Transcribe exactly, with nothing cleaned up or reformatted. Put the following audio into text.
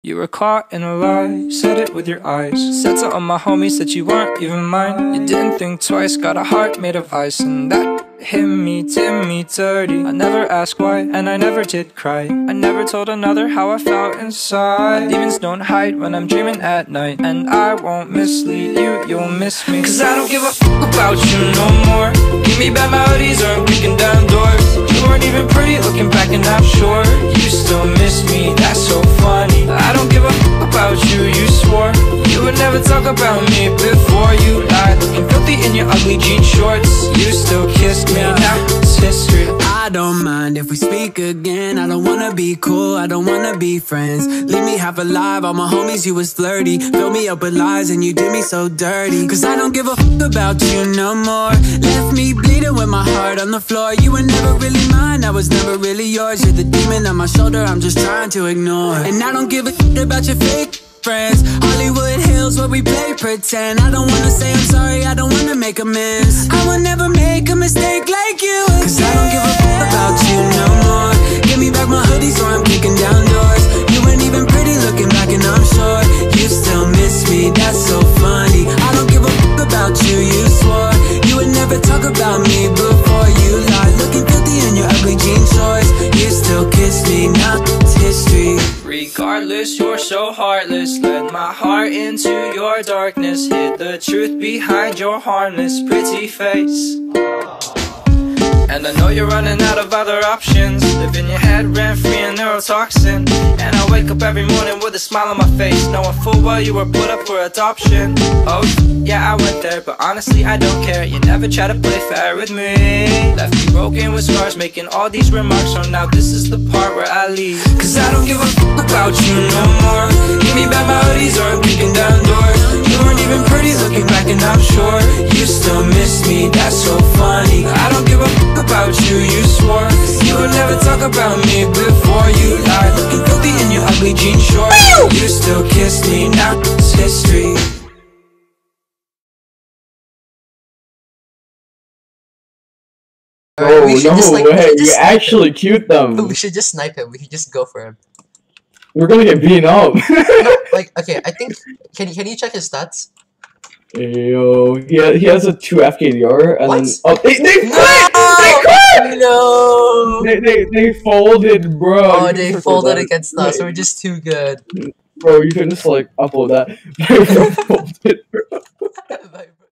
You were caught in a lie, said it with your eyes. Said to all my homies that you weren't even mine. You didn't think twice, got a heart made of ice. And that hit me, did me dirty. I never asked why, and I never did cry. I never told another how I felt inside. My demons don't hide when I'm dreaming at night. And I won't mislead you, you'll miss me. Cause I don't give a fuck about you no more. Give me bad melodies or I'm kicking down doors. You weren't even pretty looking back and I'm sure you still miss me, that's so funny. I don't give a fuck about you, you swore you would never talk about me before you lied. Looking filthy in your ugly jean shorts. You still kissed me, now it's history. I don't mind if we speak again. I don't wanna be cool, I don't wanna be friends. Leave me half alive, all my homies you was flirty. Fill me up with lies and you did me so dirty. Cause I don't give a fuck about you no more. Left me bleeding with my heart on the floor. You were never really mine, I was never really yours. You're the demon on my shoulder, I'm just trying to ignore. And I don't give a shit about your fake friends. Hollywood Hills where we play pretend. I don't wanna say I'm sorry, I don't wanna make amends. I will never make a mistake like you again. Cause I don't give a fuck about you no more. Give me back my hoodies or I'm kicking down doors. You weren't even pretty looking back and I'm sure you still miss me, that's so funny. I don't give a fuck about you, you swore you would never talk about me before you lied. Looking filthy in your ugly jean shorts. You still kiss me, now it's history. Regardless, you're so heartless. Led my heart into your darkness. Hid the truth behind your harmless pretty face. And I know you're running out of other options. Live in your head rent-free and neurotoxin. And I wake up every morning with a smile on my face, knowing full well you were put up for adoption. Oh, yeah, I went there, but honestly I don't care. You never try to play fair with me. Left me broken with scars, making all these remarks. So now this is the part where I leave. Cause I don't give a fuck about you no more. Give me back my hoodies or I'm kicking down doors. You weren't even pretty looking back and I'm sure you still miss me, that's so funny. I don't give a fuck about you, you swore you would never talk about me before you lied. Looking filthy in your ugly jean shorts. You still kiss me, now it's history. Oh, we should no just, like, way, we should you just- actually cute them. We should just snipe him. We should just go for him. We're gonna get beaten up. No, like, okay, I think. Can you can you check his stats? Yo, he has, he has a two F K D R and What? then oh they they No! quit! They quit! No! They they they folded, bro. Oh, You they can folded that. against us. We're just too good. Bro, you can just like upload that. They folded, bro. Bye.